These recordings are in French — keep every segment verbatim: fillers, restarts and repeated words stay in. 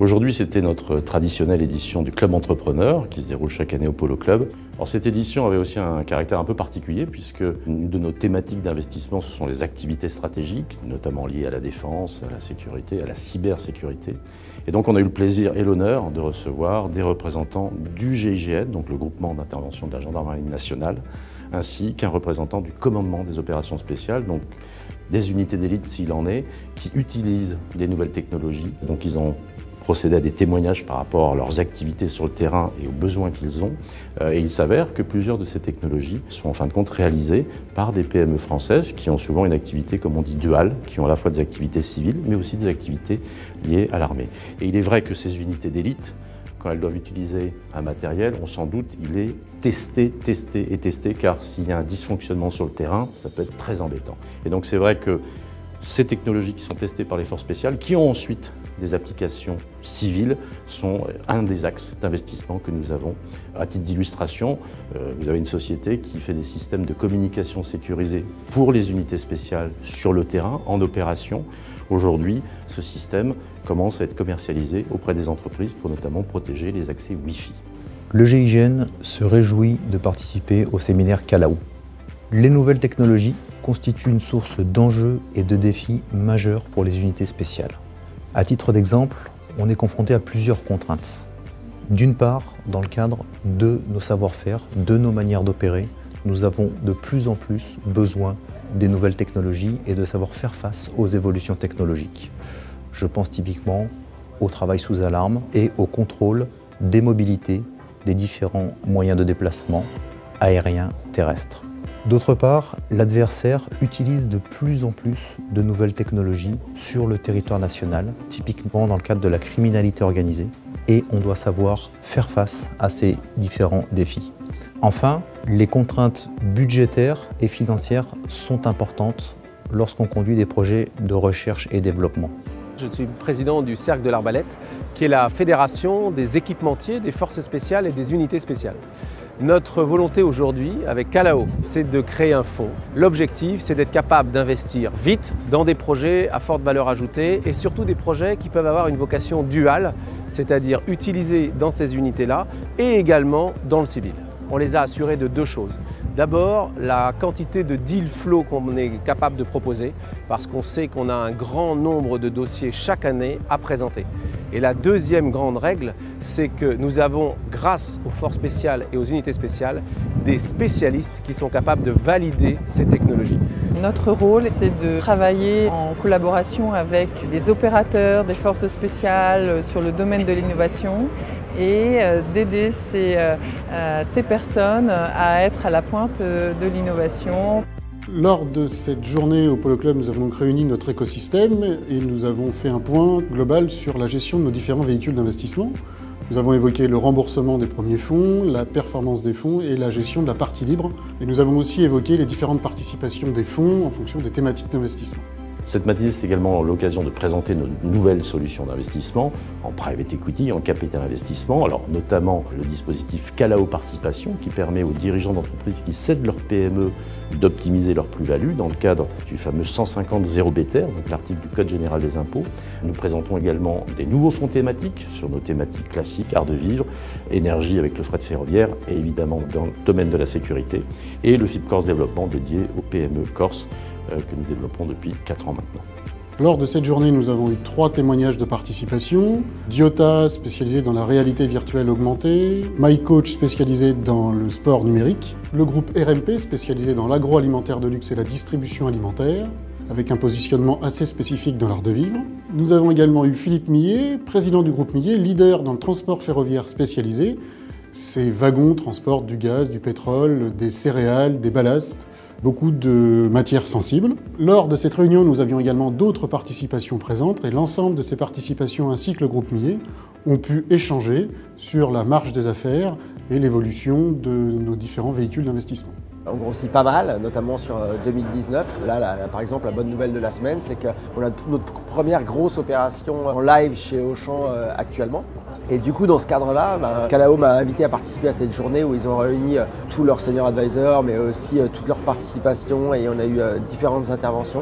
Aujourd'hui, c'était notre traditionnelle édition du Club Entrepreneur qui se déroule chaque année au Polo Club. Alors, cette édition avait aussi un caractère un peu particulier puisque une de nos thématiques d'investissement, ce sont les activités stratégiques, notamment liées à la défense, à la sécurité, à la cybersécurité. Et donc, on a eu le plaisir et l'honneur de recevoir des représentants du G I G N, donc le groupement d'intervention de la gendarmerie nationale, ainsi qu'un représentant du commandement des opérations spéciales, donc des unités d'élite s'il en est, qui utilisent des nouvelles technologies. Donc, ils ont procéder à des témoignages par rapport à leurs activités sur le terrain et aux besoins qu'ils ont. Et il s'avère que plusieurs de ces technologies sont en fin de compte réalisées par des P M E françaises qui ont souvent une activité, comme on dit, duale, qui ont à la fois des activités civiles, mais aussi des activités liées à l'armée. Et il est vrai que ces unités d'élite, quand elles doivent utiliser un matériel, on s'en doute, il est testé, testé et testé, car s'il y a un dysfonctionnement sur le terrain, ça peut être très embêtant. Et donc c'est vrai que ces technologies qui sont testées par les forces spéciales, qui ont ensuite des applications civiles, sont un des axes d'investissement que nous avons. À titre d'illustration, euh, vous avez une société qui fait des systèmes de communication sécurisés pour les unités spéciales sur le terrain, en opération. Aujourd'hui, ce système commence à être commercialisé auprès des entreprises pour notamment protéger les accès Wi-Fi. Le G I G N se réjouit de participer au séminaire Calao. Les nouvelles technologies constituent une source d'enjeux et de défis majeurs pour les unités spéciales. À titre d'exemple, on est confronté à plusieurs contraintes. D'une part, dans le cadre de nos savoir-faire, de nos manières d'opérer, nous avons de plus en plus besoin des nouvelles technologies et de savoir faire face aux évolutions technologiques. Je pense typiquement au travail sous alarme et au contrôle des mobilités des différents moyens de déplacement aériens, terrestres. D'autre part, l'adversaire utilise de plus en plus de nouvelles technologies sur le territoire national, typiquement dans le cadre de la criminalité organisée, et on doit savoir faire face à ces différents défis. Enfin, les contraintes budgétaires et financières sont importantes lorsqu'on conduit des projets de recherche et développement. Je suis président du Cercle de l'Arbalète, qui est la fédération des équipementiers, des forces spéciales et des unités spéciales. Notre volonté aujourd'hui, avec Calao, c'est de créer un fonds. L'objectif, c'est d'être capable d'investir vite dans des projets à forte valeur ajoutée et surtout des projets qui peuvent avoir une vocation duale, c'est-à-dire utilisés dans ces unités-là et également dans le civil. On les a assurés de deux choses. D'abord, la quantité de deal flow qu'on est capable de proposer, parce qu'on sait qu'on a un grand nombre de dossiers chaque année à présenter. Et la deuxième grande règle, c'est que nous avons, grâce aux forces spéciales et aux unités spéciales, des spécialistes qui sont capables de valider ces technologies. Notre rôle, c'est de travailler en collaboration avec les opérateurs des forces spéciales sur le domaine de l'innovation et d'aider ces, euh, ces personnes à être à la pointe de l'innovation. Lors de cette journée au Polo Club, nous avons donc réuni notre écosystème et nous avons fait un point global sur la gestion de nos différents véhicules d'investissement. Nous avons évoqué le remboursement des premiers fonds, la performance des fonds et la gestion de la partie libre. Et nous avons aussi évoqué les différentes participations des fonds en fonction des thématiques d'investissement. Cette matinée, c'est également l'occasion de présenter nos nouvelles solutions d'investissement en private equity, en capital investissement, alors notamment le dispositif Calao Participation qui permet aux dirigeants d'entreprises qui cèdent leur P M E d'optimiser leur plus-value dans le cadre du fameux cent cinquante zéro B T R, donc l'article du Code général des impôts. Nous présentons également des nouveaux fonds thématiques sur nos thématiques classiques, art de vivre, énergie avec le fret ferroviaire et évidemment dans le domaine de la sécurité et le F I P Corse Développement dédié aux P M E Corse que nous développons depuis quatre ans maintenant. Lors de cette journée, nous avons eu trois témoignages de participation. Diota, spécialisé dans la réalité virtuelle augmentée, MyCoach, spécialisé dans le sport numérique, le groupe R M P, spécialisé dans l'agroalimentaire de luxe et la distribution alimentaire, avec un positionnement assez spécifique dans l'art de vivre. Nous avons également eu Philippe Millet, président du groupe Millet, leader dans le transport ferroviaire spécialisé. Ces wagons transportent du gaz, du pétrole, des céréales, des ballasts, beaucoup de matières sensibles. Lors de cette réunion, nous avions également d'autres participations présentes et l'ensemble de ces participations ainsi que le groupe Millet ont pu échanger sur la marge des affaires et l'évolution de nos différents véhicules d'investissement. On grossit pas mal, notamment sur deux mille dix-neuf. Là, là, par exemple, la bonne nouvelle de la semaine, c'est qu'on a notre première grosse opération en live chez Auchan euh, actuellement. Et du coup, dans ce cadre-là, ben, Calao m'a invité à participer à cette journée où ils ont réuni euh, tous leurs senior advisors, mais aussi euh, toutes leurs participations, et on a eu euh, différentes interventions.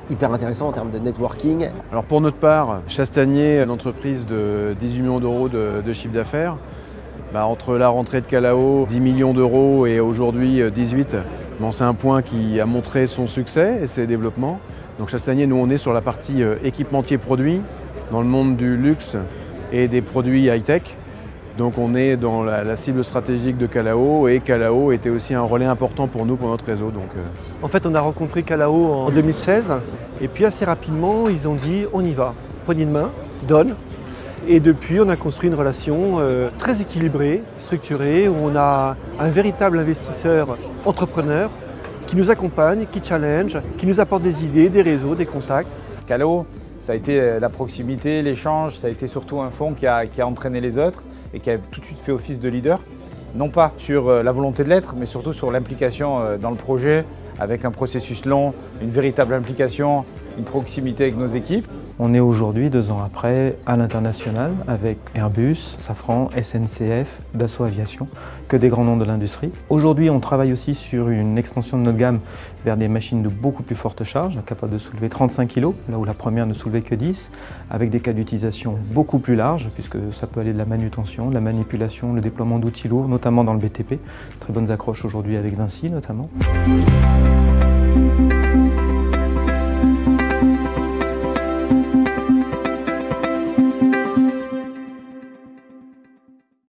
hyper intéressant en termes de networking. Alors pour notre part, Chastanier, une entreprise de dix-huit millions d'euros de, de chiffre d'affaires, bah, entre la rentrée de Calao, dix millions d'euros et aujourd'hui dix-huit, bon, c'est un point qui a montré son succès et ses développements. Donc Chastanier, nous on est sur la partie équipementier produit, dans le monde du luxe et des produits high-tech. Donc on est dans la, la cible stratégique de Calao et Calao était aussi un relais important pour nous, pour notre réseau. Donc, euh... En fait, on a rencontré Calao en deux mille seize et puis assez rapidement, ils ont dit on y va, poignée de main, donne. Et depuis, on a construit une relation euh, très équilibrée, structurée, où on a un véritable investisseur entrepreneur qui nous accompagne, qui challenge, qui nous apporte des idées, des réseaux, des contacts. Calao, ça a été la proximité, l'échange, ça a été surtout un fonds qui a, qui a entraîné les autres et qui a tout de suite fait office de leader, non pas sur la volonté de l'être, mais surtout sur l'implication dans le projet, avec un processus long, une véritable implication, une proximité avec nos équipes. On est aujourd'hui, deux ans après, à l'international avec Airbus, Safran, S N C F, Dassault Aviation, que des grands noms de l'industrie. Aujourd'hui, on travaille aussi sur une extension de notre gamme vers des machines de beaucoup plus forte charge, capables de soulever trente-cinq kilos, là où la première ne soulevait que dix, avec des cas d'utilisation beaucoup plus larges, puisque ça peut aller de la manutention, de la manipulation, le déploiement d'outils lourds, notamment dans le B T P. Très bonnes accroches aujourd'hui avec Vinci notamment.